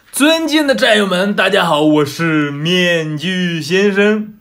尊敬的战友们，大家好，我是面具先生。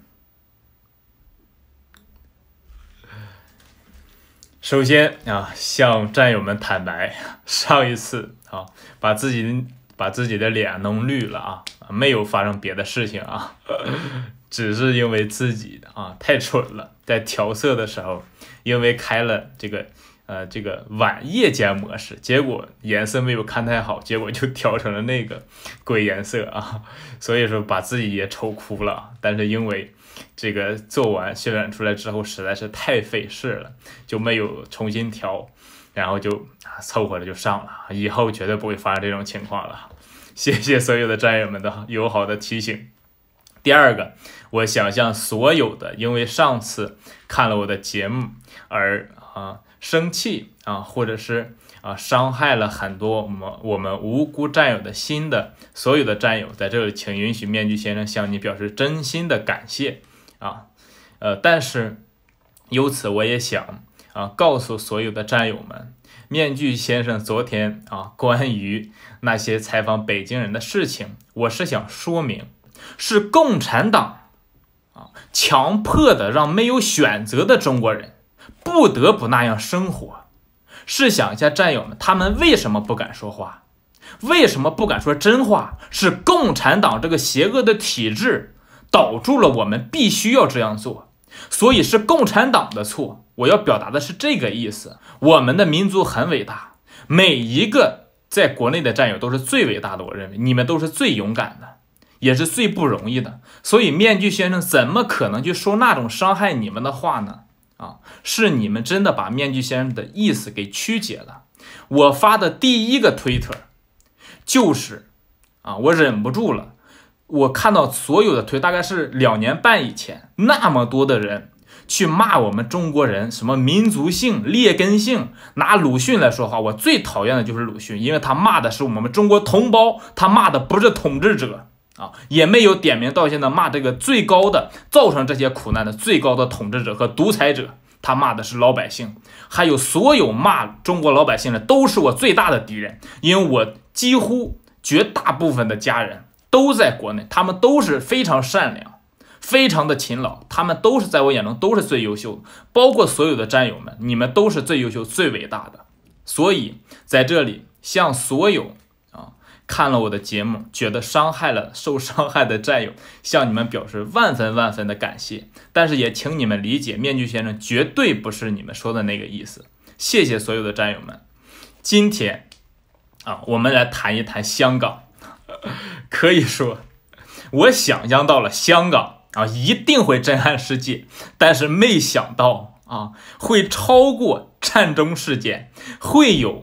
首先向战友们坦白，上一次把自己的脸弄绿了没有发生别的事情只是因为自己太蠢了，在调色的时候，因为开了这个晚夜间模式，结果颜色没有看太好，结果就调成了那个鬼颜色所以说把自己也丑哭了。但是因为这个做完渲染出来之后实在是太费事了，就没有重新调，然后就凑合着就上了，以后绝对不会发生这种情况了。谢谢所有的战友们的友好的提醒。第二个，我想向所有的因为上次看了我的节目而生气或者是伤害了很多我们无辜战友的心的所有的战友，在这里请允许面具先生向你表示真心的感谢但是由此我也想告诉所有的战友们，面具先生昨天关于那些采访北京人的事情，我是想说明，是共产党强迫的让没有选择的中国人不得不那样生活。试想一下战友们，他们为什么不敢说话？为什么不敢说真话？是共产党这个邪恶的体制导致了我们必须要这样做，所以是共产党的错。我要表达的是这个意思。我们的民族很伟大，每一个在国内的战友都是最伟大的，我认为你们都是最勇敢的，也是最不容易的。所以面具先生怎么可能去说那种伤害你们的话呢？是你们真的把面具先生的意思给曲解了。我发的第一个推特就是我忍不住了，我看到所有的推，大概是2年半以前，那么多的人去骂我们中国人什么民族性、劣根性，拿鲁迅来说话。我最讨厌的就是鲁迅，因为他骂的是我们中国同胞，他骂的不是统治者也没有点名道姓的骂这个最高的造成这些苦难的最高的统治者和独裁者，他骂的是老百姓。还有所有骂中国老百姓的都是我最大的敌人，因为我几乎绝大部分的家人都在国内，他们都是非常善良，非常的勤劳，他们都是在我眼中都是最优秀的，包括所有的战友们，你们都是最优秀最伟大的。所以在这里向所有看了我的节目觉得受伤害的战友，向你们表示万分的感谢。但是也请你们理解，面具先生绝对不是你们说的那个意思。谢谢所有的战友们。今天我们来谈一谈香港。可以说我想象到了香港一定会震撼世界，但是没想到会超过战争事件，会有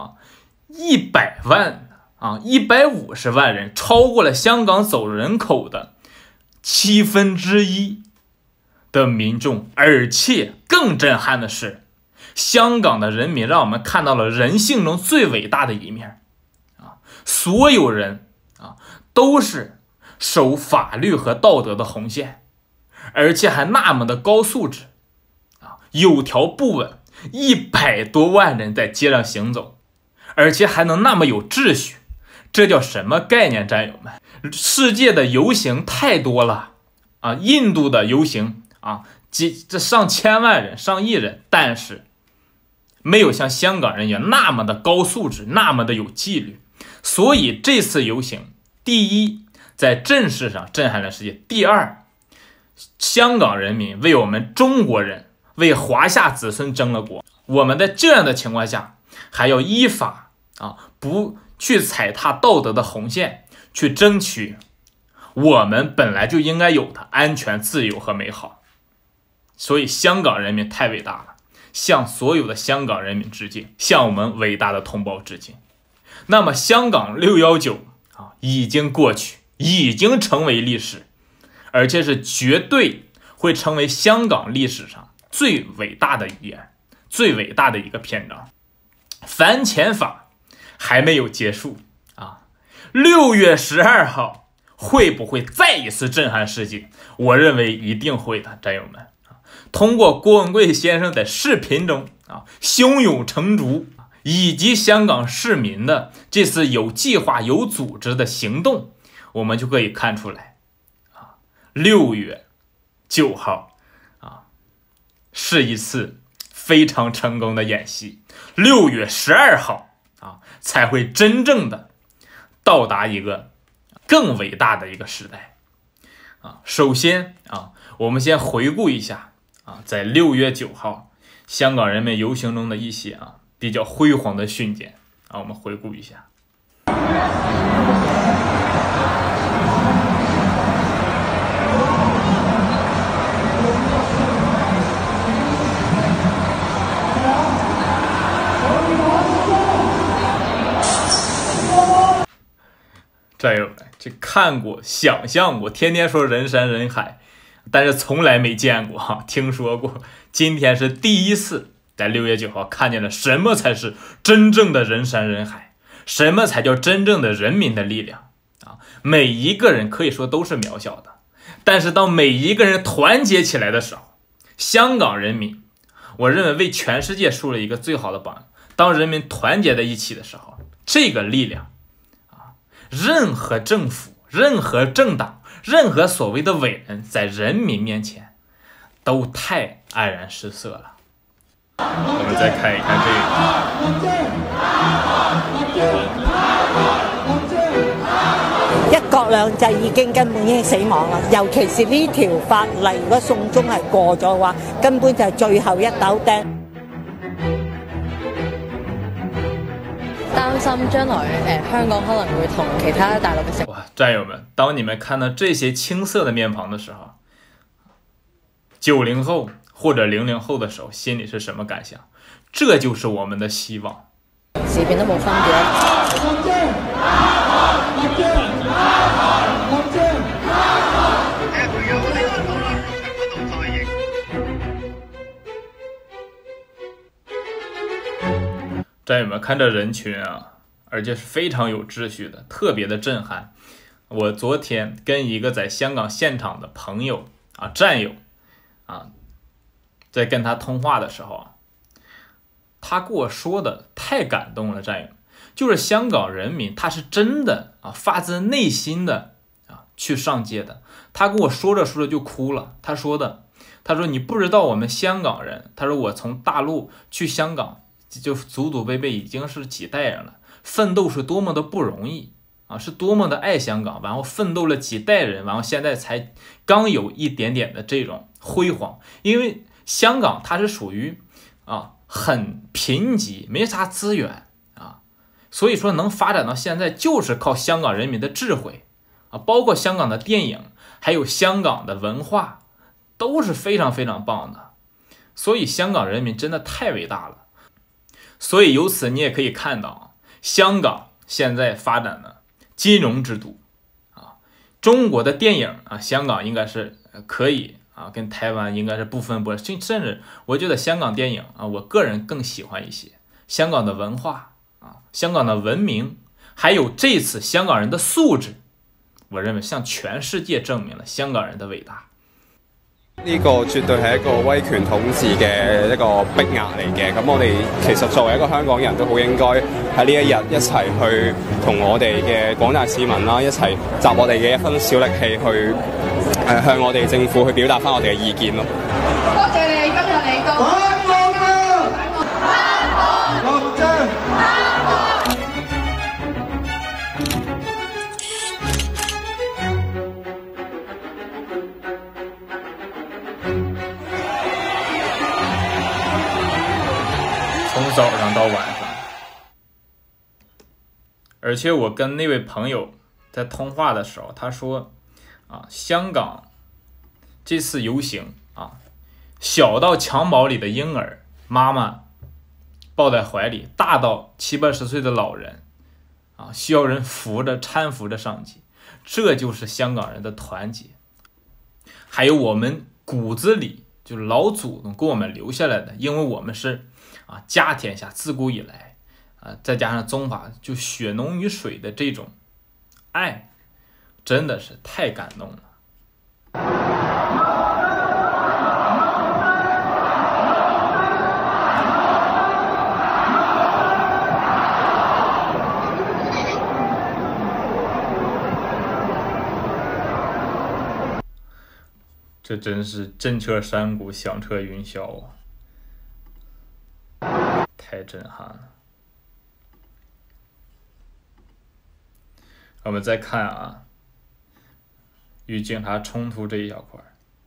100万150万人，超过了香港总人口的1/7的民众。而且更震撼的是，香港的人民让我们看到了人性中最伟大的一面所有人都是守法律和道德的红线，而且还那么的高素质有条不紊，100多万人在街上行走，而且还能那么有秩序。这叫什么概念，战友们？世界的游行太多了印度的游行这上千万人上亿人，但是没有像香港人一样那么的高素质，那么的有纪律。所以这次游行，第一，在阵势上震撼了世界；第二，香港人民为我们中国人，为华夏子孙争了国。我们在这样的情况下，还要依法不去踩踏道德的红线，去争取我们本来就应该有的安全、自由和美好。所以香港人民太伟大了，向所有的香港人民致敬，向我们伟大的同胞致敬。那么香港619已经过去，已经成为历史，而且是绝对会成为香港历史上最伟大的一页，最伟大的一个篇章。反潜法还没有结束6月12号会不会再一次震撼世界？我认为一定会的，战友们。通过郭文贵先生在视频中汹涌成竹， 以及香港市民的这次有计划、有组织的行动，我们就可以看出来，6月9号是一次非常成功的演习。6月12号才会真正的到达一个更伟大的一个时代。首先我们先回顾一下在6月9号香港人民游行中的一些比较辉煌的瞬间我们回顾一下。战友们，这看过、想象过，天天说人山人海，但是从来没见过听说过。今天是第一次在6月9号看见了什么才是真正的人山人海，什么才叫真正的人民的力量每一个人可以说都是渺小的，但是当每一个人团结起来的时候，香港人民，我认为为全世界树了一个最好的榜样。当人民团结在一起的时候，这个力量任何政府、任何政党、任何所谓的伟人，在人民面前都太黯然失色了。我们再看一看這個一國兩制已經根本已經死亡啦，尤其是呢條法例，如果送中係過咗嘅話，根本就係最後一斗釘。 擔心將來香港可能會同其他大陸嘅城。 哇，戰友們，當你們看到這些青澀的面龐的時候，90後或者00後的時候，心裡是什麼感想？這就是我們的希望。 時變都冇分別。 战友们，看这人群而且是非常有秩序的，特别的震撼。我昨天跟一个在香港现场的朋友战友在跟他通话的时候他跟我说的太感动了。战友，就是香港人民他是真的发自内心的去上街的。他跟我说着说着就哭了。他说你不知道我们香港人，他说我从大陆去香港就祖祖辈辈已经是几代人了，奋斗是多么的不容易是多么的爱香港，然后奋斗了几代人，然后现在才刚有一点点的这种辉煌。因为香港它是属于很贫瘠，没啥资源所以说能发展到现在就是靠香港人民的智慧包括香港的电影，还有香港的文化都是非常非常棒的。所以香港人民真的太伟大了。所以由此你也可以看到香港现在发展的金融制度中国的电影香港应该是可以跟台湾应该是不分伯，甚至我觉得香港电影我个人更喜欢一些。香港的文化香港的文明，还有这次香港人的素質，我認為向全世界證明了香港人的偉大。 呢個絕對係一個威權統治嘅一個逼壓嚟嘅，咁我哋其實作為一個香港人都好應該喺呢一日一齊去同我哋嘅廣大市民啦，一齊集我哋嘅一分小力氣去向我哋政府去表達返我哋嘅意見咯。多謝你今日嚟到。 从早上到晚上，而且我跟那位朋友在通话的时候，他说香港这次游行小到襁褓里的婴儿，妈妈抱在怀里，大到70、80岁的老人需要人扶着搀扶着上街，这就是香港人的团结。还有我们骨子里就是老祖宗给我们留下来的，因为我们是家天下，自古以来再加上宗法就血浓于水的这种爱，真的是太感动了。 这真是震彻山谷，响彻云霄啊！太震撼了。我们再看啊，与警察冲突这一小块。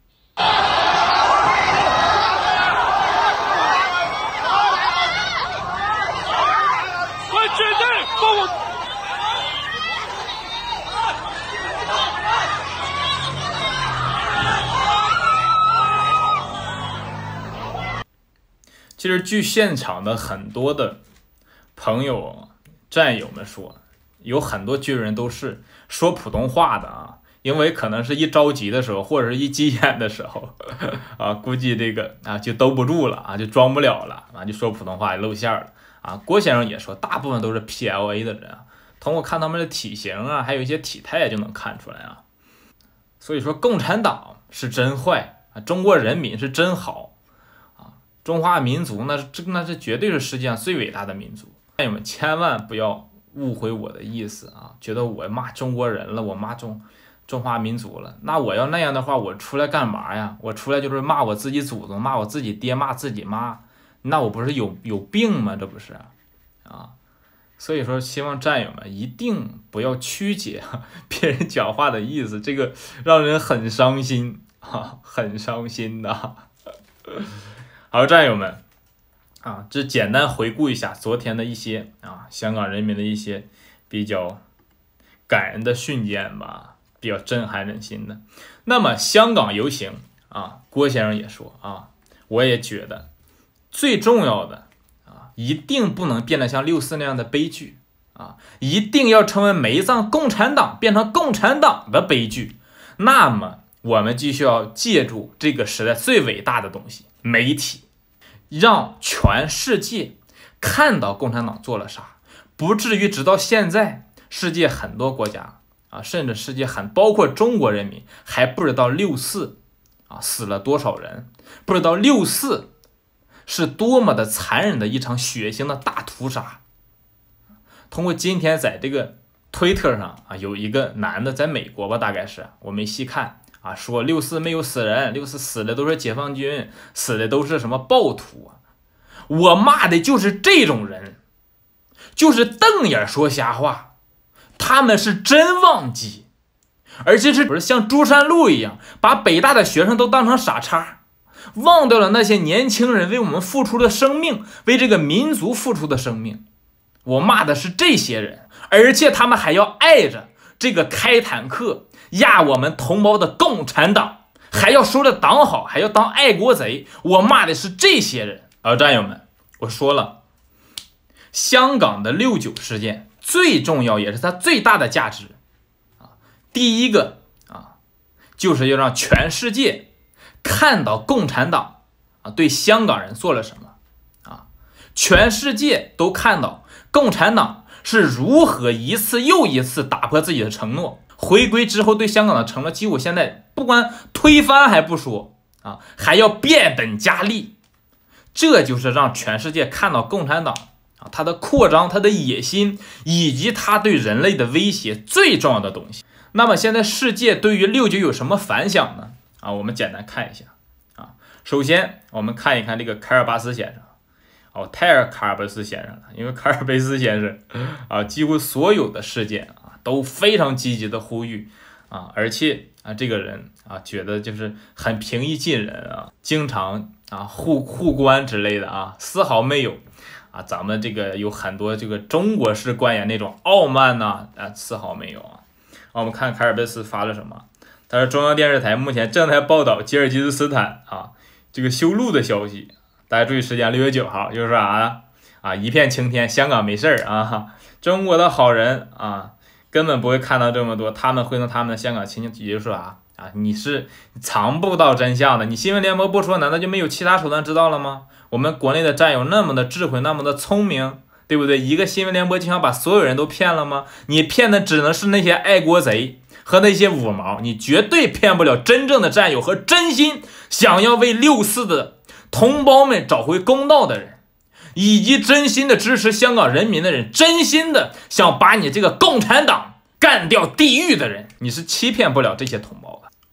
其实据现场的很多的朋友战友们说，有很多军人都是说普通话的啊，因为可能是一着急的时候，或者是一急眼的时候啊，估计这个啊就兜不住了啊，就装不了了啊，就说普通话露馅了啊。郭先生也说，大部分都是 PLA 的人啊，通过看他们的体型啊，还有一些体态就能看出来啊。所以说，共产党是真坏啊，中国人民是真好。中华民族那是绝对是世界上最伟大的民族，战友们千万不要误会我的意思啊！觉得我骂中国人了，我骂中华民族了，那我要那样的话，我出来干嘛呀？我出来就是骂我自己祖宗，骂我自己爹，骂自己妈，那我不是有病吗？这不是啊！所以说，希望战友们一定不要曲解别人讲话的意思，这个让人很伤心啊，很伤心的。好，战友们啊，这简单回顾一下昨天的一些香港人民的一些比较感人的瞬间吧，比较震撼人心的。那么香港游行啊，郭先生也说啊，我也觉得最重要的啊，一定不能变得像64那样的悲剧啊，一定要成为埋葬共产党变成共产党的悲剧。那么我们就需要借助这个时代最伟大的东西——媒体。让全世界看到共产党做了啥，不至于直到现在，世界很多国家啊，甚至世界包括中国人民还不知道64啊死了多少人，不知道64是多么的残忍的一场血腥的大屠杀。通过今天在这个推特上啊，有一个男的在美国吧，大概是我没细看。啊，说64没有死人，64死的都是解放军，死的都是什么暴徒啊！我骂的就是这种人，就是瞪眼说瞎话，他们是真忘记，而且是不是像朱山路一样，把北大的学生都当成傻叉，忘掉了那些年轻人为我们付出的生命，为这个民族付出的生命。我骂的是这些人，而且他们还要爱着这个开坦克压我们同胞的共产党，还要说着党好，还要当爱国贼。我骂的是这些人。战友们，我说了，香港的69事件最重要也是它最大的价值啊，第一个啊，就是要让全世界看到共产党啊对香港人做了什么啊，全世界都看到共产党是如何一次又一次打破自己的承诺。回归之后对香港的承诺，几乎现在不管推翻还不说啊，还要变本加厉。这就是让全世界看到共产党啊，它的扩张、它的野心以及它对人类的威胁最重要的东西。那么现在世界对于69有什么反响呢？啊，我们简单看一下啊。首先我们看一看这个凯尔巴斯先生哦，泰尔卡尔贝斯先生了，因为卡尔贝斯先生啊，几乎所有的事件啊都非常积极的呼吁啊，而且啊这个人啊觉得就是很平易近人啊，经常啊互关之类的啊，丝毫没有啊咱们这个有很多这个中国式官员那种傲慢呐丝毫没有啊。我们看凯尔贝斯发了什么？他说中央电视台目前正在报道吉尔吉斯斯坦啊这个修路的消息。大家注意时间，6月9号，就是啥啊？一片晴天，香港没事儿啊！中国的好人啊，根本不会看到这么多，他们会弄他们的香港亲戚，也就是说啊，你是藏不到真相的。你新闻联播不说，难道就没有其他手段知道了吗？我们国内的战友那么的智慧，那么的聪明，对不对？一个新闻联播就想把所有人都骗了吗？你骗的只能是那些爱国贼和那些五毛，你绝对骗不了真正的战友和真心想要为64的同胞们找回公道的人，以及真心的支持香港人民的人，真心的想把你这个共产党干掉地狱的人，你是欺骗不了这些同胞的。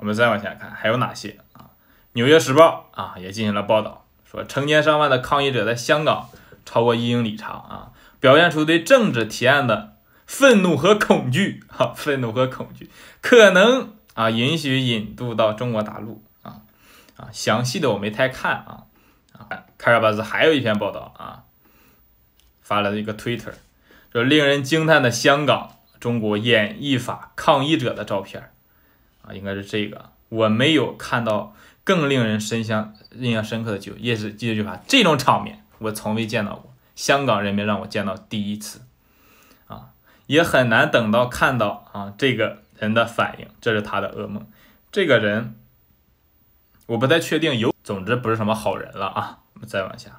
我们再往下看还有哪些啊？纽约时报啊也进行了报道，说成千上万的抗议者在香港超过1英里长啊，表现出对政治提案的愤怒和恐惧啊，愤怒和恐惧可能啊允许引渡到中国大陆详细的我没太看啊。凯尔巴斯还有一篇报道啊，发了一个 Twitter， 说令人惊叹的香港中国演艺法抗议者的照片啊，应该是这个。我没有看到更令人印象深刻的也是这句话，这种场面我从未见到过，香港人民让我见到第一次啊，也很难等到看到啊这个人的反应，这是他的噩梦。这个人我不太确定，总之不是什么好人了啊。我们再往下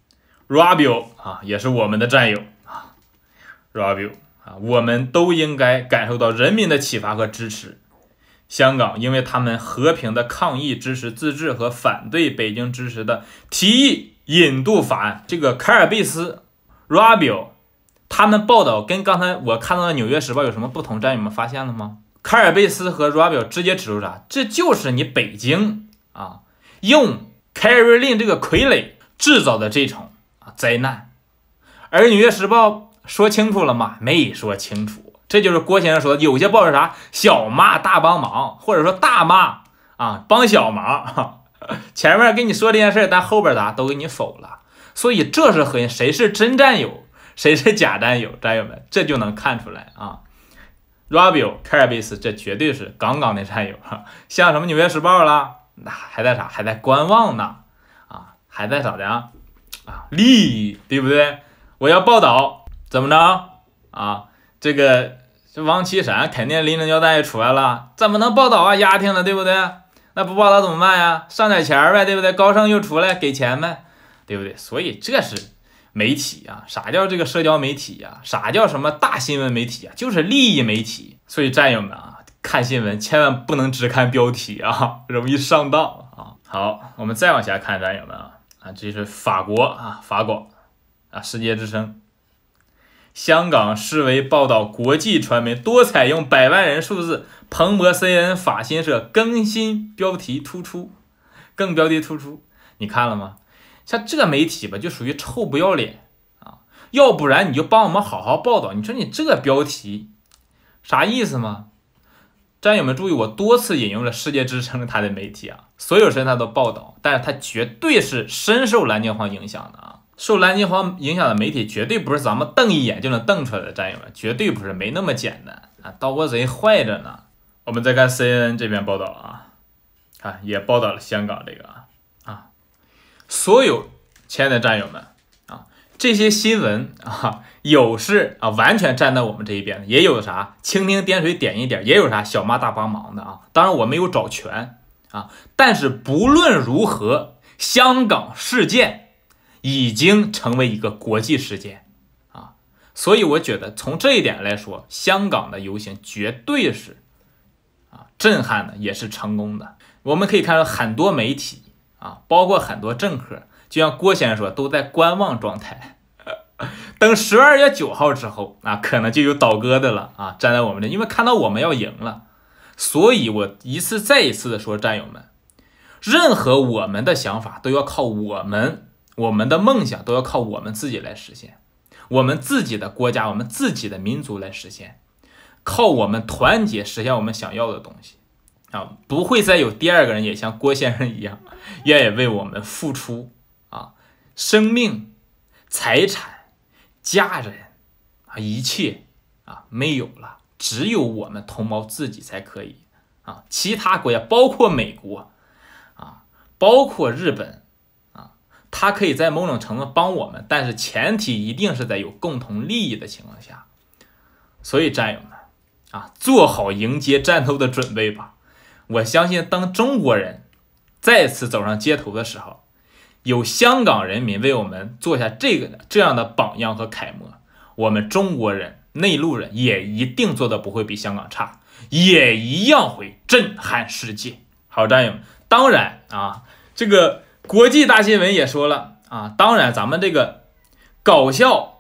，Rubio 啊，也是我们的战友啊 ，Rubio 啊，我们都应该感受到人民的启发和支持。香港因为他们和平的抗议支持自治和反对北京支持的提议引渡法案，这个凯尔贝斯 Rubio 他们报道跟刚才我看到的纽约时报有什么不同？战友们发现了吗？凯尔贝斯和 Rubio 直接指出啥？这就是你北京啊用凯瑞琳这个傀儡制造的这种灾难。而纽约时报说清楚了吗？没说清楚。这就是郭先生说的，有些报是啥小骂大帮忙，或者说大骂啊帮小忙，前面跟你说这件事，但后边啥都给你否了。所以这是和谁是真战友，谁是假战友，战友们这就能看出来啊。Rubio 凯尔贝斯这绝对是杠杠的战友，像什么纽约时报啦，那还在啥？还在观望呢啊，还在咋的啊？利益对不对？我要报道怎么着啊？这王岐山肯定拎着胶带出来了，怎么能报道啊？丫挺了，对不对？那不报道怎么办呀？上点钱呗，对不对？高盛又出来给钱呗，对不对？所以这是媒体啊，啥叫这个社交媒体啊？啥叫什么大新闻媒体啊？就是利益媒体。所以战友们啊，看新闻千万不能只看标题啊，容易上当啊。好，我们再往下看，战友们这是法国世界之声。香港视为报道国际传媒多采用100万人数字，彭博 CNN 法新社更标题突出，你看了吗？像这媒体吧，就属于臭不要脸啊！要不然你就帮我们好好报道。你说你这个标题啥意思吗？战友们注意，我多次引用了世界之声他的媒体啊，所有人他都报道，但是他绝对是深受蓝金黄影响的啊。受蓝金黄影响的媒体绝对不是咱们瞪一眼就能瞪出来的，战友们绝对不是，没那么简单啊！刀国贼坏着呢。我们再看 CNN 这边报道啊，也报道了香港这个所有亲爱的战友们这些新闻有是完全站在我们这一边的，也有啥蜻蜓点水点一点，也有啥小骂大帮忙的当然我没有找全但是不论如何，香港事件已经成为一个国际事件所以我觉得从这一点来说，香港的游行绝对是震撼的，也是成功的。我们可以看到很多媒体包括很多政客，就像郭先生说，都在观望状态。等12月9号之后可能就有倒戈的了站在我们这，因为看到我们要赢了。所以我再一次的说，战友们，任何我们的想法都要靠我们的梦想都要靠我们自己来实现，我们自己的国家，我们自己的民族来实现，靠我们团结实现我们想要的东西不会再有第二个人也像郭先生一样愿意为我们付出生命、财产、家人一切没有了，只有我们同胞自己才可以其他国家包括美国包括日本他可以在某种程度帮我们，但是前提一定是在有共同利益的情况下。所以战友们做好迎接战斗的准备吧。我相信当中国人再次走上街头的时候，有香港人民为我们做下这样的榜样和楷模，我们中国人内陆人也一定做的不会比香港差，也一样会震撼世界。好，战友们，当然这个国际大新闻也说了当然咱们这个搞笑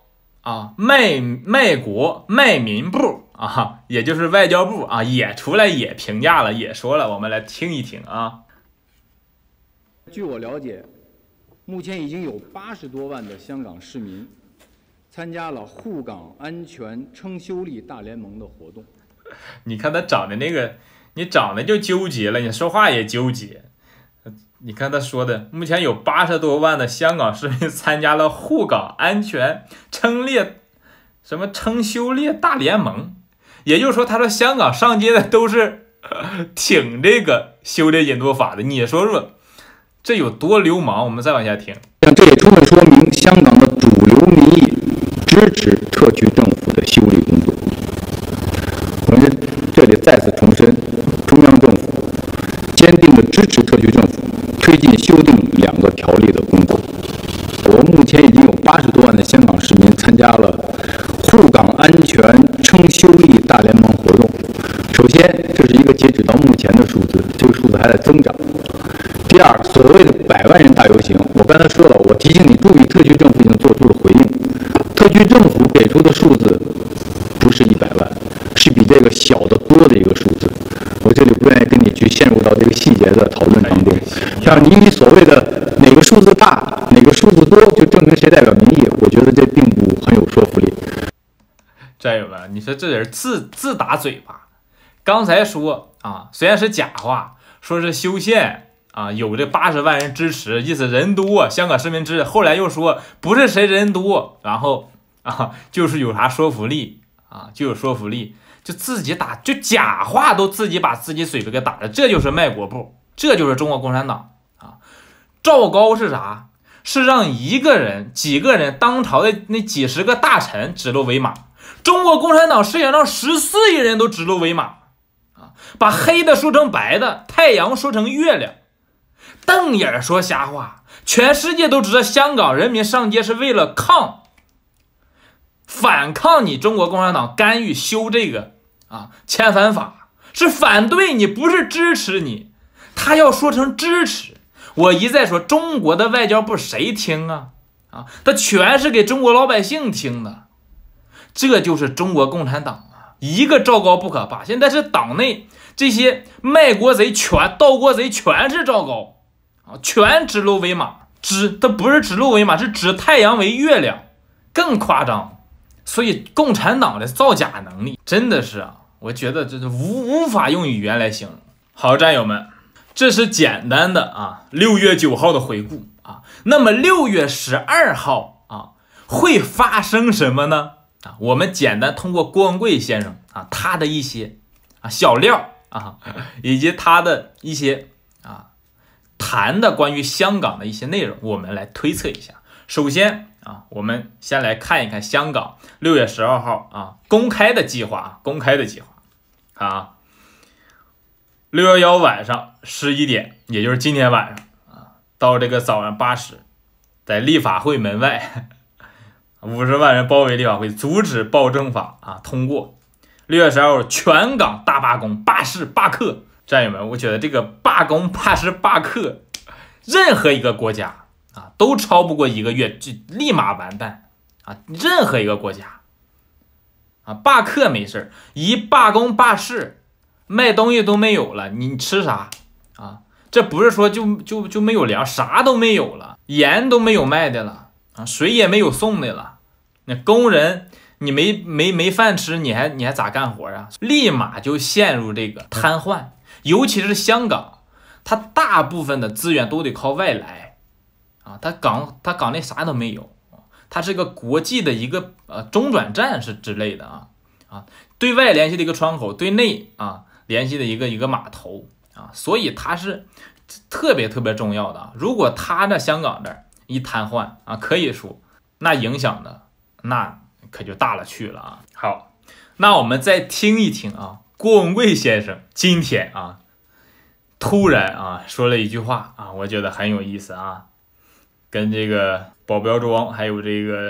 啊，卖国卖民部啊，也就是外交部啊，也出来也评价了，也说了，我们来听一听啊。 据我了解，目前已经有80多万的香港市民参加了沪港安全撑修力大联盟的活动。 你看他长的那个，你长得就纠结了，你说话也纠结。你看他说的，目前有80多万的香港市民参加了沪港安全撑修列大联盟，也就是说，他说香港上街的都是挺这个修这引渡法的。你说说，这有多流氓？我们再往下听。 这也充分说明香港的主流民意支持特区政府的修例工作。我们这里再次重申，中央政府坚定地支持特区政府推进修订2个条例的工作。我目前已经有80多万的香港市民参加了沪港安全撑修力大联盟活动。首先，这是一个截止到目前的数字，这个数字还在增长。第二，所谓的100万人大游行，我刚才说了，我提醒你注意，特区政府已经做出了回应。特区政府给出的数字不是100万，是比这个小得多的一个数字。我这里不愿意跟你去陷入到这个细节的讨论当中。像你所谓的哪个数字大，哪个数字多，就证明谁代表民意，我觉得这并不很有说服力。 战友们，你说这人自打嘴巴。刚才说啊，虽然是假话，说是修宪啊，有这80万人支持，意思人多，香港市民支持。后来又说不是谁人多，然后啊，就是有啥说服力啊，就有说服力，就自己打，就假话都自己把自己嘴巴给打了，这就是卖国部，这就是中国共产党啊。赵高是啥？是让一个人、几个人，当朝的那几十个大臣指鹿为马。中国共产党是想让14亿人都指鹿为马啊，把黑的说成白的，太阳说成月亮。瞪眼说瞎话，全世界都知道香港人民上街是为了反抗你中国共产党干预修这个迁返法，是反对你，不是支持你。他要说成支持，我一再说中国的外交部谁听啊？他全是给中国老百姓听的。这就是中国共产党啊，一个赵高不可怕。现在是党内这些卖国贼盗国贼全是赵高啊，全指鹿为马，他不是指鹿为马，是指太阳为月亮，更夸张。所以共产党的造假能力真的是我觉得这是无法用语言来形容。好，战友们，这是简单的6月9号的回顾那么6月12号会发生什么呢？我们简单通过郭文贵先生他的一些小料以及他的一些谈的关于香港的一些内容，我们来推测一下。首先我们先来看一看香港6月12号公开的计划6月1晚上11点，也就是今天晚上到这个早上8时，在立法会门外50万人包围立法会，阻止暴政法通过。6月12号全港大罢工、罢市、罢课。战友们，我觉得这个罢工、罢市、罢课，任何一个国家都超不过1个月就立马完蛋任何一个国家罢课没事，一罢工罢市，卖东西都没有了，你吃啥这不是说就没有粮，啥都没有了，盐都没有卖的了水也没有送的了。那工人你没饭吃，你还咋干活立马就陷入这个瘫痪。尤其是香港，它大部分的资源都得靠外来它港内啥都没有，它是个国际的一个中转站是之类的对外联系的一个窗口，对内联系的一个码头所以它是特别重要的如果它在香港这儿一瘫痪可以说那影响的那可就大了去了好，那我们再听一听郭文贵先生今天突然说了一句话我觉得很有意思跟这个保镖庄还有这个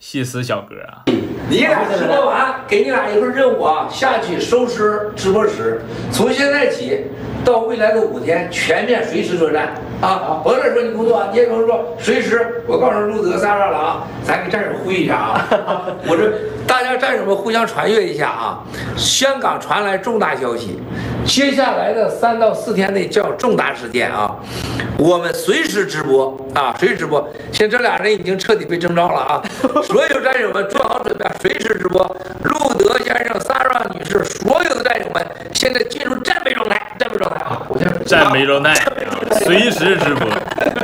细思小哥啊。 你俩直播完，给你俩一份任务啊，下去收拾直播室，从现在起到未来的5天，全面随时作战啊！甭再说你工作，你也甭说随时。我告诉路德3了啊，咱给战友呼吁一下啊！我这大家战友们互相传阅一下啊！香港传来重大消息，接下来的3到4天内叫重大事件啊！我们随时直播啊，随时直播。现在这俩人已经彻底被征召了啊！所有战友们做好准备，随时直播。路德先生、Sarah 女士，所有的战友们现在进入战备状态，战备状态啊！我先战备状态，随时直播。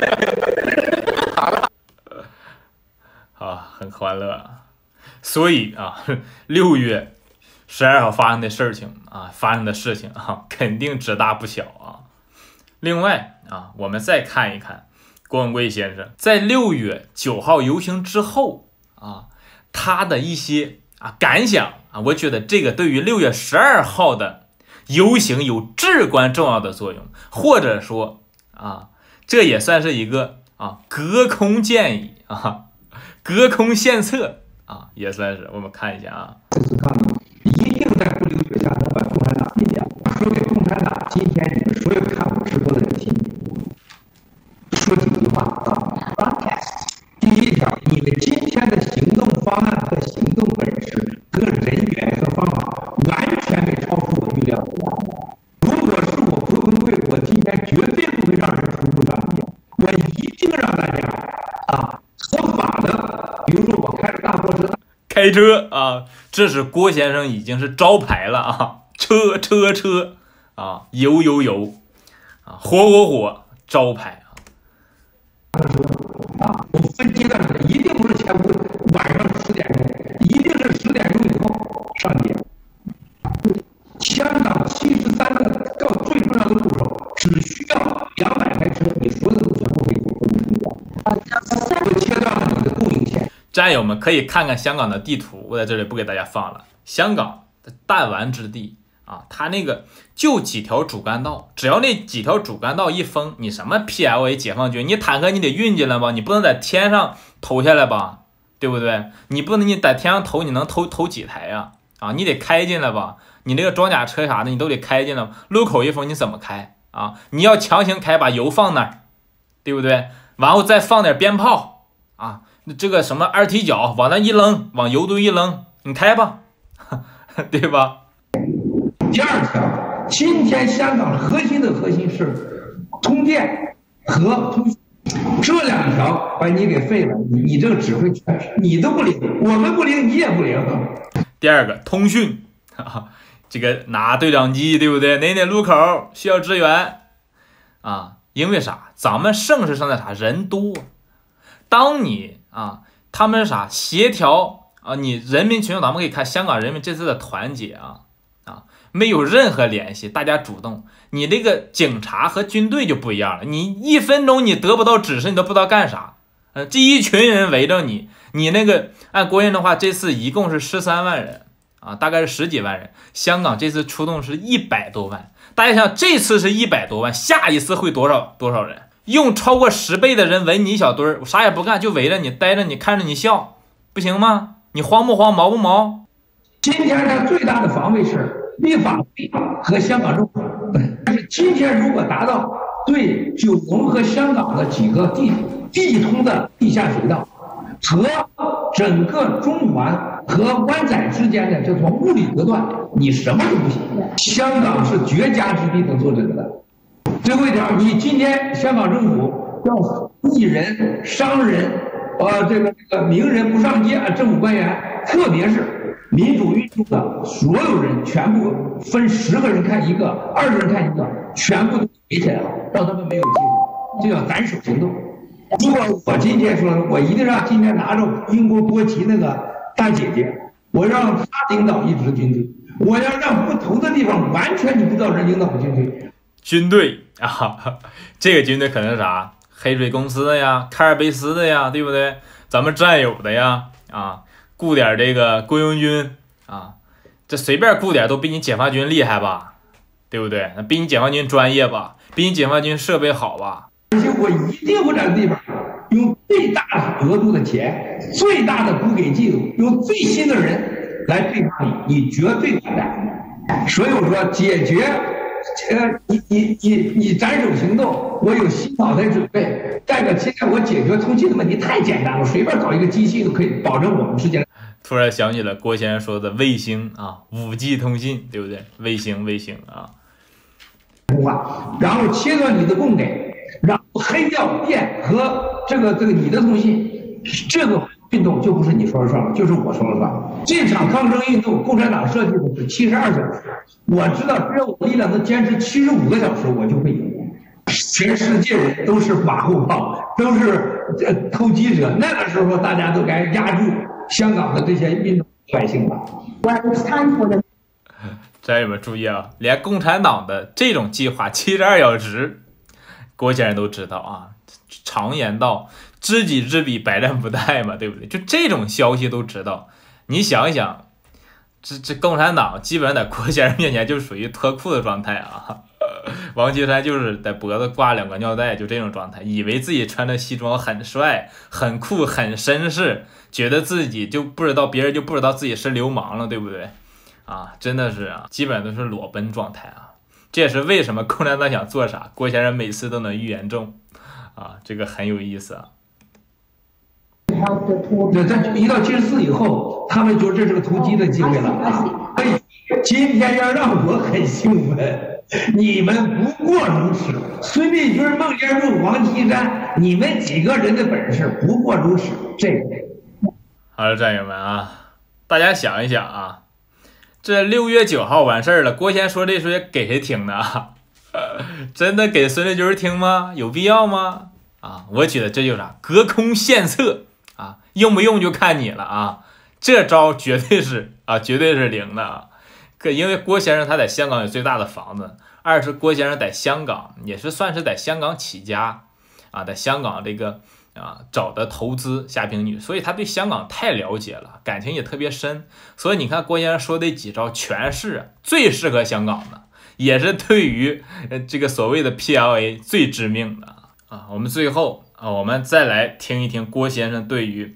好，很欢乐啊。所以啊，6月12号发生的事情啊，肯定只大不小啊。另外啊，我们再看一看郭文贵先生在6月9号游行之后啊，他的一些感想啊，我觉得这个对于6月12号的游行有至关重要的作用，或者说啊，这也算是一个隔空建议啊，隔空献策啊，也算是。我们看一下啊， 这次抗议一定在不留血下能把共产党灭掉。说给共产党，今天你们所有看我直播的人听，说几句话啊。第一条，你们今天的行动方案和行动本事和人员和方法完全没超出我预料的。如果是我郭文贵，我今天绝对不会让人徒步上街，我一定让大家合法的，比如说我开着大货车， 开车啊，这是郭先生已经是招牌了啊，车啊，油啊，火招牌啊，我分阶段的，一定不是前午晚上10点钟，一定是10点钟以后上街。香港73个到最重要的路口，只需要200台车，你所有的全部可以走。我切断了你的供应线。 战友们可以看看香港的地图，我在这里不给大家放了。香港的弹丸之地啊，它那个就几条主干道，只要那几条主干道一封，你什么 PLA 解放军，你坦克你得运进来吧，你不能在天上投下来吧，对不对？你不能你在天上投，你能投几台呀？啊，你得开进来吧，你那个装甲车啥的你都得开进来，路口一封你怎么开啊？你要强行开，把油放那儿，对不对？然后再放点鞭炮啊，这个什么二踢脚往那一扔，往油堆一扔，你开吧，对吧？ 第二条，今天香港核心是通电和通讯，这2条把你给废了，你这个指挥权你都不领，我们不领，你也不领。 第二个通讯这个拿对讲机，对不对？哪路口需要支援啊？因为啥？咱们盛世上的啥人多，当你他们协调你人民群众，咱们可以看香港人民这次的团结没有任何联系，大家主动。你这个警察和军队就不一样了，你1分钟你得不到指示，你都不知道干啥。这一群人围着你，你那个按国人的话，这次一共是13万人大概是10几万人。香港这次出动是100多万，大家想这次是100多万，下一次会多少人？用超过10倍的人围你一小堆儿，我啥也不干就围着你待着你看着你笑，不行吗？你慌不慌？毛不毛？ 今天的最大的防卫是立法会和香港政府，但是今天如果达到对九龙和香港的几个地通的地下水道和整个中环和湾仔之间的这种物理隔断，你什么都不行。香港是绝佳之地能做这个的。最后一条，你今天香港政府要艺人、商人，这个名人不上街，政府官员，特别是民主运动的所有人，全部分10个人看一个，20个人看一个，全部都围起来了，让他们没有机会，这叫斩首行动。如果我今天说，我一定让今天拿着英国国旗那个大姐姐，我让她领导一支军队，我要让不同的地方完全你不知道人领导军队。 军队这个军队可能是啥？黑水公司的呀，卡尔卑斯的呀，对不对？咱们战友的呀，雇点这个雇佣军这随便雇点都比你解放军厉害吧，对不对？比你解放军专业吧，比你解放军设备好吧。 而且我一定会在这地方用最大额度的钱、最大的股给记录，用最新的人来对抗你，你绝对完蛋。所以我说，解决，你斩首行动，我有新脑袋准备。再一个，现在我解决通信的问题太简单了，随便搞一个机器都可以保证我们之间。 突然想起了郭先生说的卫星啊，5G 通信，对不对？卫星啊。 然后切断你的供给，然后黑掉电和这个你的通信，这个运动就不是你说了算了，就是我说了算。这场抗争运动，共产党设计的是72小时，我知道只要我力量能坚持75个小时，我就会赢。全世界人都是马后炮，都是投机者。那个时候大家都该压住香港的这些运动百姓了。 战友们注意啊，连共产党的这种计划72小时，郭先生都知道啊。常言道，知己知彼，百战不殆嘛，对不对？就这种消息都知道，你想一想，这共产党基本上在郭先生面前就属于脱裤的状态啊。王岐山就是在脖子挂2个尿袋，就这种状态，以为自己穿着西装很帅、很酷、很绅士，觉得自己就不知道别人就不知道自己是流氓了，对不对？啊，真的是啊，基本上都是裸奔状态啊。这也是为什么共产党想做啥，郭先生每次都能预言中啊，这个很有意思啊。 在一到74以后，他们就这是个投机的机会了啊！今天要让我很兴奋，你们不过如此。孙立军、孟建柱、王岐山，你们几个人的本事不过如此。这个好了，战友们啊，大家想一想啊，这6月9号完事儿了，郭先生说这说给谁听的啊？真的给孙立军听吗？有必要吗？啊，我觉得这就是啥，隔空献策啊，用不用就看你了啊。这招绝对是灵的啊。因为郭先生他在香港有最大的房子，二是郭先生在香港也是算是在香港起家啊，在香港这个找的投资夏平女，所以他对香港太了解了，感情也特别深。所以你看郭先生说的几招全是最适合香港的，也是对于这个所谓的 PLA 最致命的啊。我们最后我们再来听一听郭先生对于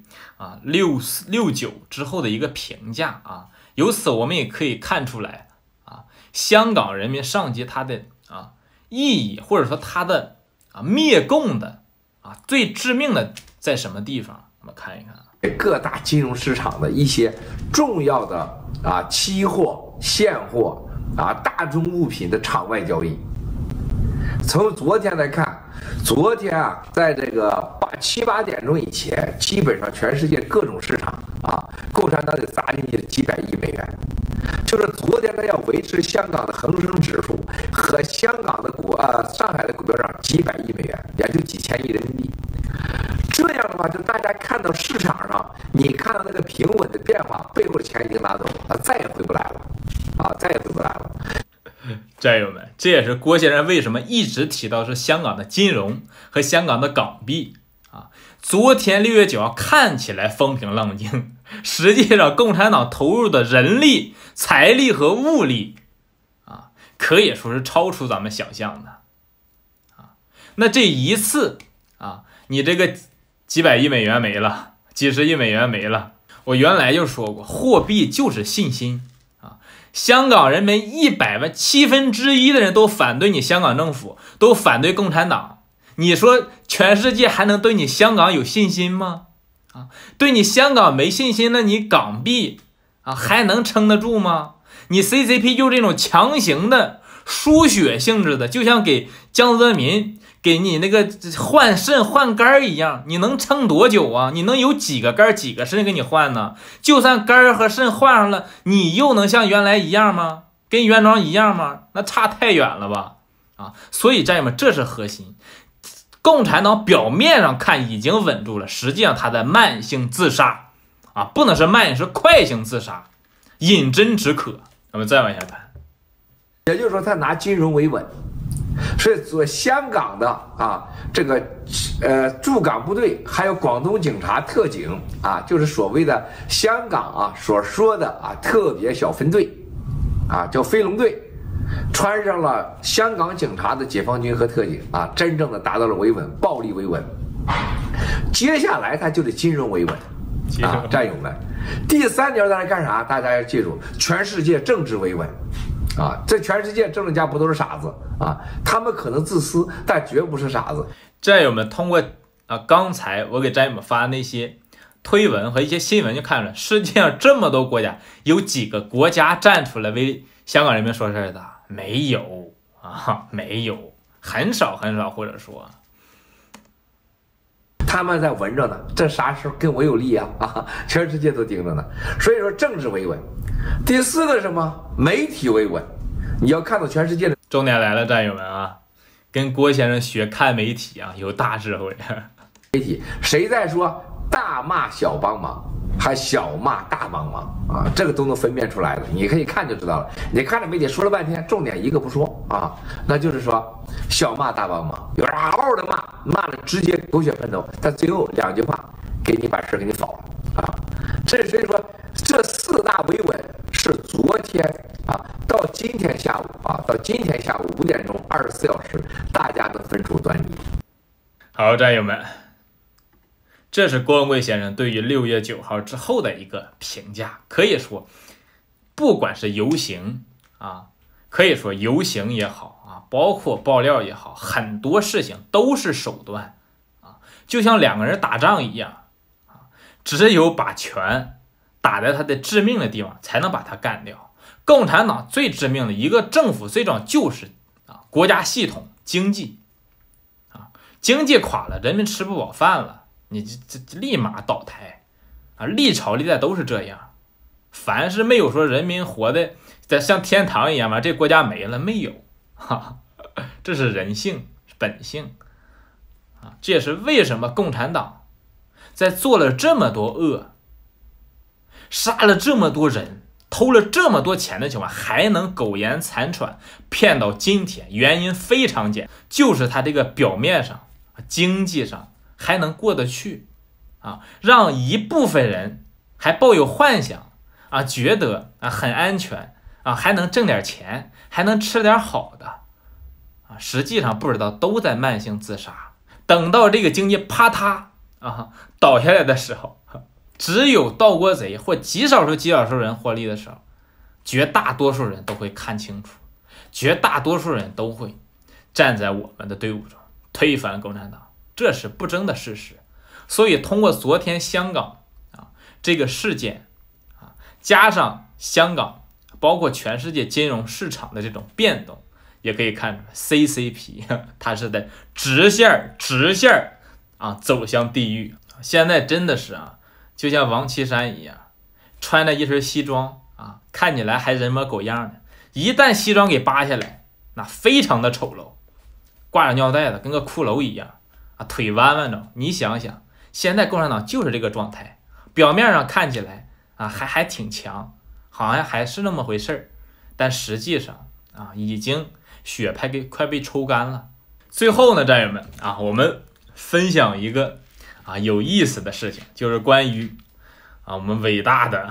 6·9之后的一个评价啊。由此我们也可以看出来啊，香港人民上街它的意义，或者说它的灭共的最致命的在什么地方？我们看一看各大金融市场的一些重要的期货、现货大宗物品的场外交易。从昨天来看，昨天在这个7、8点钟以前，基本上全世界各种市场共产党得砸进去几百亿美元。就是昨天他要维持香港的恒生指数和香港的上海的股票上几百亿美元，也就几千亿人民币。这样的话，就大家看到市场上，你看到那个平稳的变化，背后的钱已经拿走了，再也回不来了，再也回不来了。 战友们，这也是郭先生为什么一直提到是香港的金融和香港的港币啊。昨天6月9号看起来风平浪静，实际上共产党投入的人力、财力和物力可以说是超出咱们想象的那这一次你这个几百亿美元没了，几十亿美元没了。我原来就说过，货币就是信心香港人民100万1/7的人都反对你香港政府，都反对共产党。你说全世界还能对你香港有信心吗？对你香港没信心，那你港币还能撑得住吗？你 CCP 就这种强行的输血性质的，就像给江泽民给你那个换肾换肝一样，你能撑多久啊？你能有几个肝几个肾给你换呢？就算肝和肾换上了，你又能像原来一样吗？跟原装一样吗？那差太远了吧所以战友们，这是核心。共产党表面上看已经稳住了，实际上他在慢性自杀不能是慢性，是快性自杀，饮鸩止渴。我们再往下看， 也就是说他拿金融为稳。所以做香港的这个驻港部队，还有广东警察特警就是所谓的香港所说的特别小分队叫飞龙队，穿上了香港警察的解放军和特警真正的达到了维稳，暴力维稳。 接下来他就得金融维稳啊，战友们。第3条在那干啥？大家要记住，全世界政治维稳啊！这全世界政治家不都是傻子啊？他们可能自私，但绝不是傻子。 战友们通过刚才我给战友们发的那些推文和一些新闻就看了，世界上这么多国家，有几个国家站出来为香港人民说事儿的？没有啊，没有，很少很少，或者说。 他们在闻着呢，这啥时候跟我有利啊？全世界都盯着呢。所以说政治维稳。第4个是什么？媒体维稳。你要看到全世界的。 重点来了，战友们啊，跟郭先生学看媒体啊，有大智慧。 媒体谁在说大骂小帮忙，还小骂大帮忙啊？这个都能分辨出来的，你可以看就知道了。你看着媒体说了半天，重点一个不说啊，那就是说小骂大帮忙，有人嗷嗷的骂了直接狗血喷头，但最后2句话给你把事给你扫了啊。所以说这4大维稳是昨天到今天下午5点钟24小时，大家能分出端倪。 好，战友们。这是郭文贵先生对于6月9号之后的一个评价，可以说，不管是游行啊，可以说游行也好啊，包括爆料也好，很多事情都是手段啊，就像2个人打仗一样啊，只有把拳打在他的致命的地方，才能把他干掉。共产党最致命的一个政府最重要就是国家系统经济啊，经济垮了，人民吃不饱饭了。你这立马倒台啊！历朝历代都是这样，凡是没有说人民活的在像天堂一样嘛，这国家没了没有？这是人性本性啊！这也是为什么共产党在做了这么多恶，杀了这么多人，偷了这么多钱的情况，还能苟延残喘，骗到今天，原因非常简单，就是他这个表面上经济上还能过得去啊，让一部分人还抱有幻想啊，觉得很安全啊，还能挣点钱，还能吃点好的啊，实际上不知道都在慢性自杀。等到这个经济啪嗒倒下来的时候，只有盗国贼或极少数人获利的时候，绝大多数人都会看清楚，绝大多数人都会站在我们的队伍中推翻共产党。这是不争的事实。所以通过昨天香港这个事件加上香港包括全世界金融市场的这种变动，也可以看出来 CCP 它是在直线走向地狱。现在真的是就像王岐山一样，穿着一身西装看起来还人模狗样的，一旦西装给扒下来，那非常的丑陋，挂着尿袋子跟个骷髅一样腿弯弯着。你想想，现在共产党就是这个状态，表面上看起来还挺强，好像还是那么回事儿，但实际上已经血快被抽干了。最后呢，战友们我们分享一个有意思的事情，就是关于我们伟大的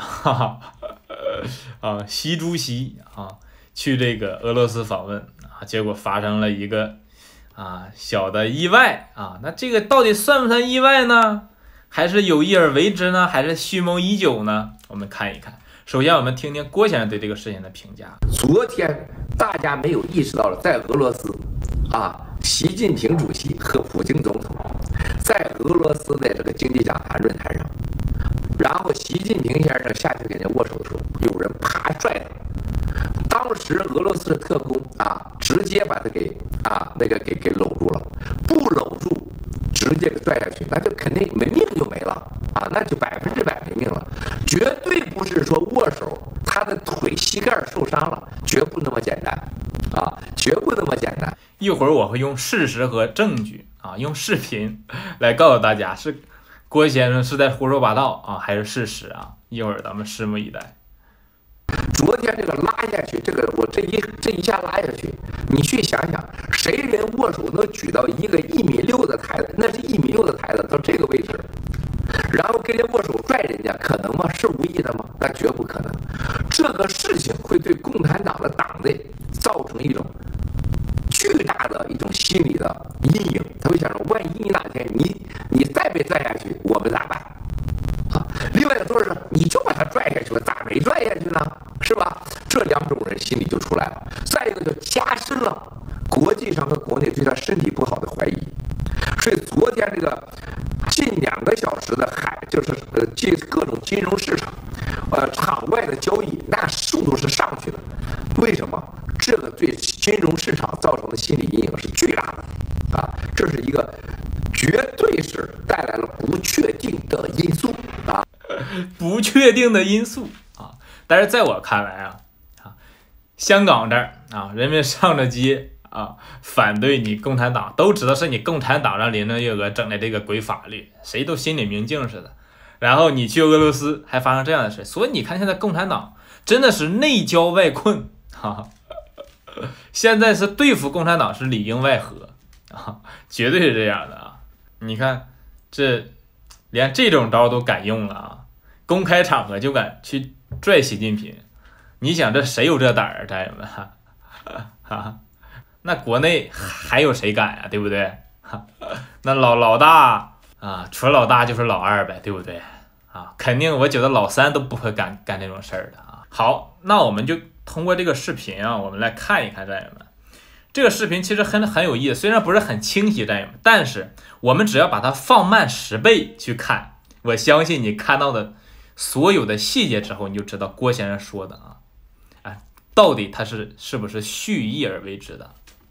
习主席去这个俄罗斯访问结果发生了一个小的意外那这个到底算不算意外呢？还是有意而为之呢？还是蓄谋已久呢？我们看一看。首先我们听听郭先生对这个事情的评价。 昨天大家没有意识到了，在俄罗斯习近平主席和普京总统在俄罗斯的这个经济讲坛论坛上，然后习近平先生下去给人握手的时候，有人啪拽他。当时俄罗斯的特工直接把他给搂住了，不搂住直接给拽下去，那就肯定没命就没了那就100%没命了，绝对不是说握手他的腿膝盖受伤了，绝不那么简单绝不那么简单。 一会儿我会用事实和证据用视频来告诉大家是郭先生是在胡说八道还是事实一会儿咱们拭目以待。 昨天这个拉下去，我这一下拉下去，你去想想，谁人握手能举到一个1.6米的台子？那是1.6米的台子到这个位置，然后跟人握手拽人家，可能吗？是无意的吗？那绝不可能。这个事情会对共产党的党内造成一种巨大的一种心理的阴影。他会想说，万一你哪天你再再被拽下去，我们咋办？啊，另外一个都是你就把他拽下去了，咋没拽下去呢？是吧？这两种人心里就出来了。再一个就加深了国际上和国内对他身体不好的怀疑。所以昨天这个近2个小时的就是各种金融市场，场外的交易，那速度是上去的。为什么？这个对金融市场造成的心理阴影是巨大的啊！这是一个绝对是带来了不确定的因素啊， 不确定的因素啊。但是在我看来啊，香港这儿啊，人民上了街啊，反对你共产党，都知道是你共产党让林郑月娥整的这个鬼法律，谁都心里明镜似的。然后你去俄罗斯还发生这样的事，所以你看现在共产党真的是内骄外困啊。现在是对付共产党是里应外合啊，绝对是这样的啊！你看，这连这种招都敢用了啊！公开场合就敢去拽习近平，你想这谁有这胆儿啊，战友们哈？那国内还有谁敢呀、对不对？那老大啊，除了老大就是老二呗，对不对？啊，肯定我觉得老三都不会干这种事儿的啊！好，那我们就通过这个视频啊，我们来看一看战友们，这个视频其实很有意思，虽然不是很清晰，战友们，但是我们只要把它放慢10倍去看，我相信你看到的所有的细节之后，你就知道郭先生说的到底他是不是蓄意而为之的。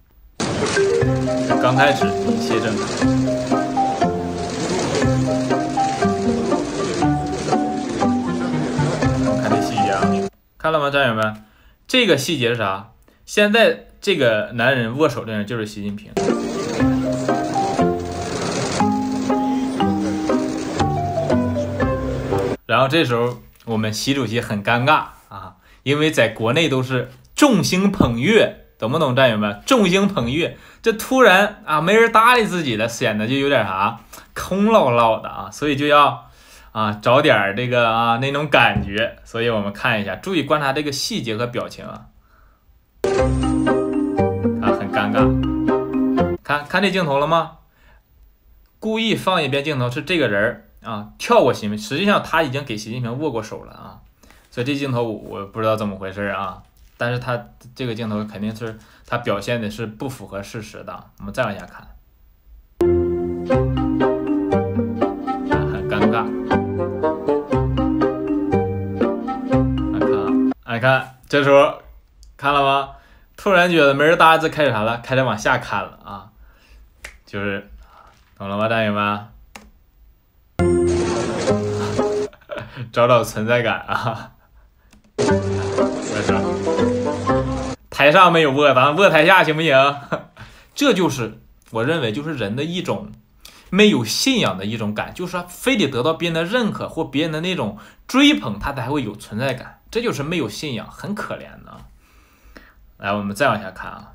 刚开始一切正常。看了吗，战友们？这个细节是啥？现在这个男人握手的人就是习近平。然后这时候我们习主席很尴尬啊，因为在国内都是众星捧月，懂不懂，战友们？众星捧月，这突然啊没人搭理自己了，显得就有点啥空落落的啊，所以就要找点这个那种感觉，所以我们看一下，注意观察这个细节和表情啊，很尴尬。看这镜头了吗？故意放一遍镜头，是这个人跳过习近平，实际上他已经给习近平握过手了啊，所以这镜头我不知道怎么回事啊，但是他这个镜头肯定是他表现的是不符合事实的。我们再往下看，很尴尬。看这时候看了吗？突然觉得没人搭理，开始啥了？开始往下看了啊，就是懂了吗，战友们？找存在感啊！台上没有握，咱握台下行不行？这就是我认为就是人的一种没有信仰的一种感，就是说非得得到别人的认可或别人的那种追捧，他才会有存在感。这就是没有信仰，很可怜的。来，我们再往下看啊。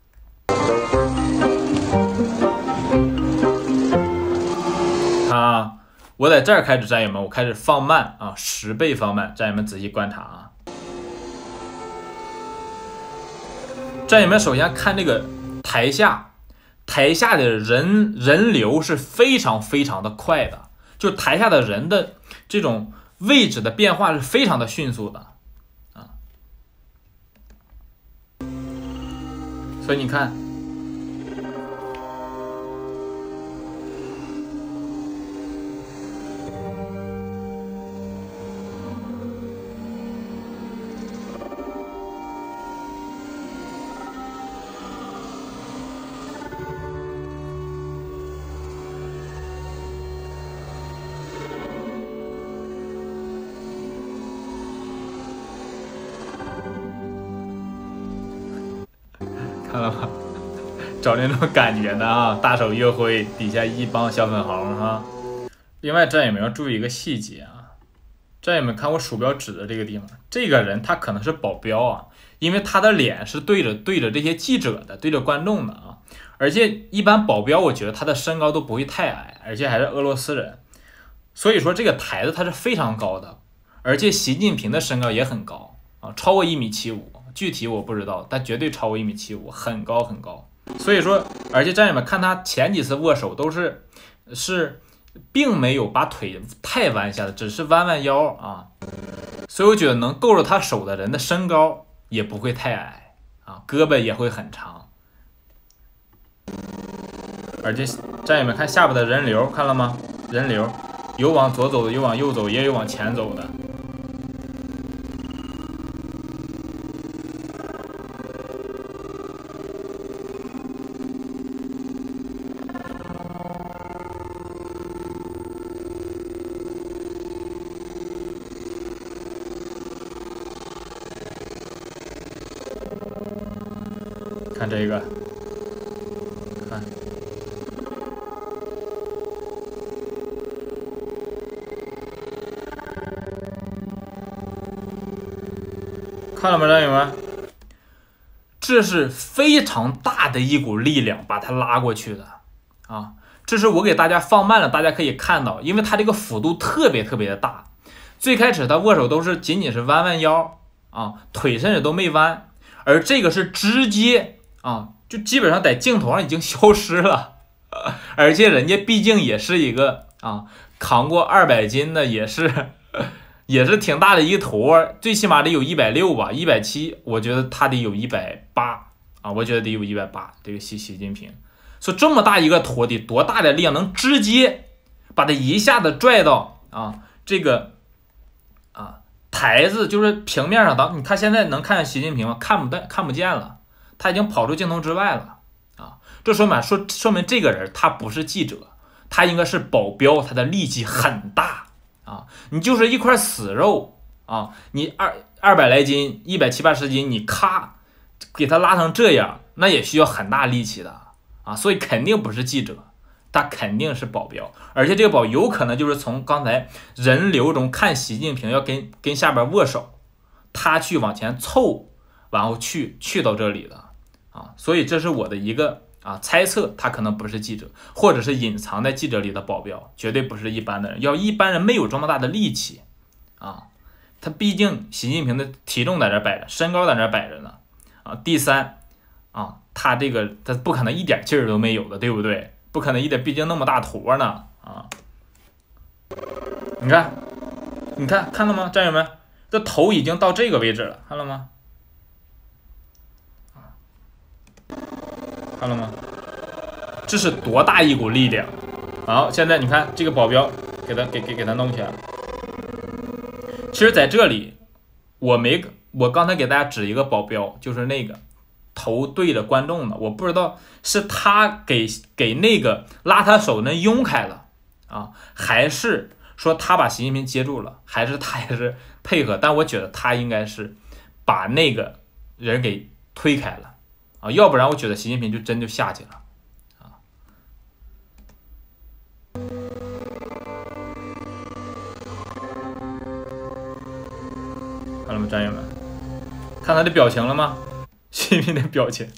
看啊，我在这儿开始，战友们，我开始放慢啊，10倍放慢，战友们仔细观察啊。战友们首先看这个台下的人流是非常的快的，就台下的人的这种位置的变化是非常的迅速的啊，所以你看，看了吗？找那种感觉的啊，大手一挥，底下一帮小粉红哈。另外，战友们要注意一个细节啊，战友们看我鼠标指的这个地方，这个人他可能是保镖啊，因为他的脸是对着这些记者的，对着观众的啊。而且一般保镖，我觉得他的身高都不会太矮，而且还是俄罗斯人，所以说这个台子他是非常高的，而且习近平的身高也很高啊，超过1.75米。具体我不知道，但绝对超过1.75米，很高很高。所以说，而且战友们看他前几次握手都是并没有把腿太弯下的，只是弯弯腰啊。所以我觉得能够着他手的人的身高也不会太矮啊，胳膊也会很长。而且战友们看下边的人流，看了吗？人流有往左走的，有往右走，也有往前走的。看这个，看，看了吗，战友们？这是非常大的一股力量把它拉过去的啊！这是我给大家放慢了，大家可以看到，因为它这个幅度特别的大。最开始他握手都是仅仅是弯弯腰啊，腿甚至都没弯，而这个是直接啊，就基本上在镜头上已经消失了，而且人家毕竟也是一个啊扛过200斤的，也是挺大的一坨，最起码得有160吧，170，我觉得他得有180啊，我觉得得有180。这个习近平，说这么大一个坨得多大的力量，能直接把他一下子拽到啊这个啊台子，就是平面上的。你看现在能看见习近平吗？看不见了。他已经跑出镜头之外了啊！这说明这个人他不是记者，他应该是保镖，他的力气很大啊！你就是一块死肉啊，你200来斤，170、80斤，你咔给他拉成这样，那也需要很大力气的啊！所以肯定不是记者，他肯定是保镖，而且这个保有可能就是从刚才人流中看习近平要跟下边握手，他去往前凑，然后去到这里的。啊，所以这是我的一个猜测，他可能不是记者，或者是隐藏在记者里的保镖，绝对不是一般的人。要一般人没有这么大的力气啊，他毕竟习近平的体重在这摆着，身高在这摆着呢啊。第三啊，他不可能一点劲儿都没有的，对不对？不可能一点，毕竟那么大坨呢啊。你看了吗，战友们？这头已经到这个位置了，看了吗？看了吗？这是多大一股力量！好，现在你看这个保镖给他弄起来了。其实在这里，我刚才给大家指一个保镖，就是那个头对着观众的，我不知道是他给那个拉他手那拥开了啊，还是说他把习近平接住了，还是他也是配合？但我觉得他应该是把那个人给推开了。啊，要不然我觉得习近平就真就下去了啊！看了吗，战友们？看他的表情了吗？习近平的表情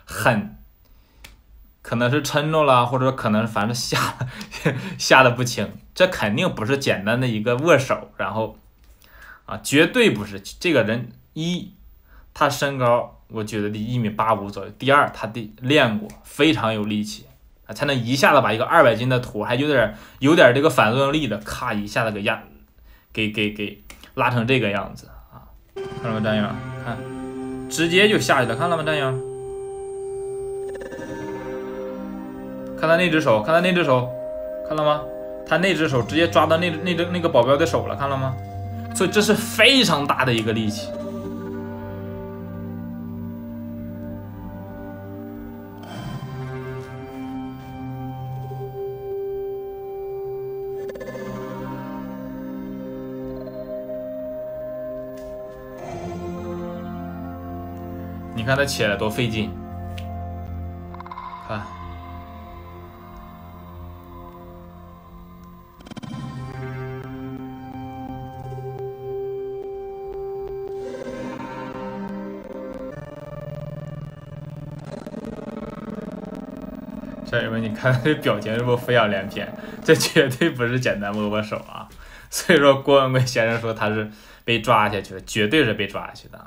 可能是抻着了，或者可能反正吓得不轻。这肯定不是简单的一个握手，然后啊，绝对不是。这个人他身高。我觉得得1.85米左右。第二，他得练过，非常有力气啊，才能一下子把一个200斤的坨，还有点这个反作用力的，咔一下子给拉成这个样子啊！看了吗，战友？看，直接就下去了，看了吗，战友？看他那只手，看了吗？他那只手直接抓到那个保镖的手了，看了吗？所以这是非常大的一个力气。你看他起来多费劲，看，战友们，你看他这表情是不是飞扬连篇？这绝对不是简单握手啊！所以说，郭文贵先生说他是被抓下去的，绝对是被抓下去的。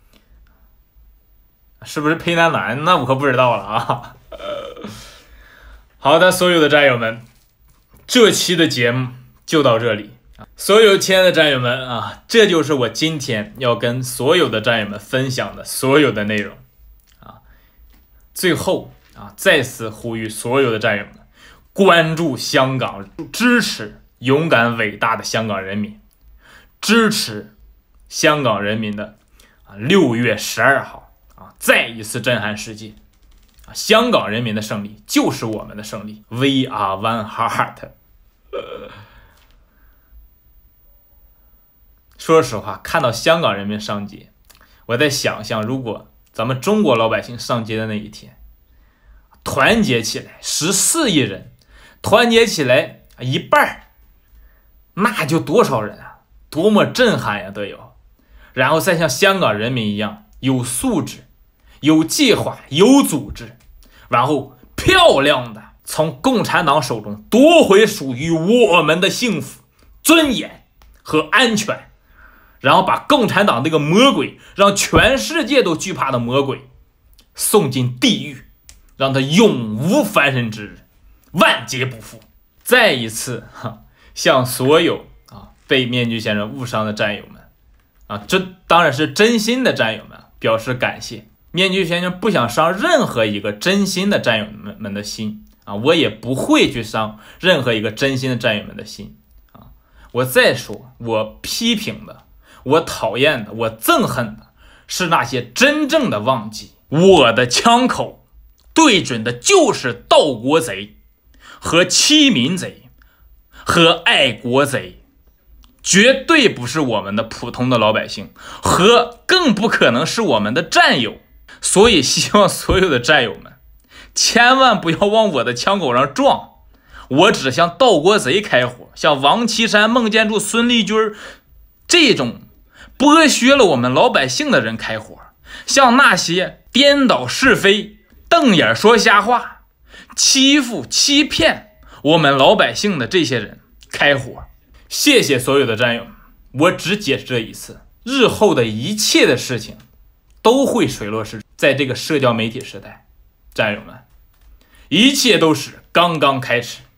是不是裴南南？那我可不知道了啊。好的，所有的战友们， 这期的节目就到这里。所有亲爱的战友们啊，这就是我今天要跟所有的战友们分享的所有的内容啊。最后啊，再次呼吁所有的战友们关注香港，支持勇敢伟大的香港人民，支持香港人民的6月12号啊，再一次震撼世界啊！香港人民的胜利就是我们的胜利 ，We are one heart。说实话，看到香港人民上街，我在想象，如果咱们中国老百姓上街的那一天，团结起来14亿人，团结起来一半，那就多少人啊，多么震撼呀都有。然后再像香港人民一样有素质、有计划、有组织，然后漂亮的从共产党手中夺回属于我们的幸福、尊严和安全，然后把共产党这个魔鬼，让全世界都惧怕的魔鬼送进地狱，让他永无翻身之日，万劫不复。再一次向所有被面具先生误伤的战友们这当然是真心的战友们表示感谢。面具先生不想伤任何一个真心的战友们的心我也不会去伤任何一个真心的战友们的心我再说，我批评的，我讨厌的，我憎恨的是那些真正的忘记，我的枪口对准的就是盗国贼和欺民贼和爱国贼，绝对不是我们的普通的老百姓，和更不可能是我们的战友。所以希望所有的战友们千万不要往我的枪口上撞，我只向盗国贼开火，像王岐山、孟建柱、孙立军这种剥削了我们老百姓的人开火，像那些颠倒是非、瞪眼说瞎话、欺负欺骗我们老百姓的这些人开火。谢谢所有的战友，我只解释这一次，日后的一切的事情都会水落石出。在这个社交媒体时代，战友们，一切都是刚刚开始。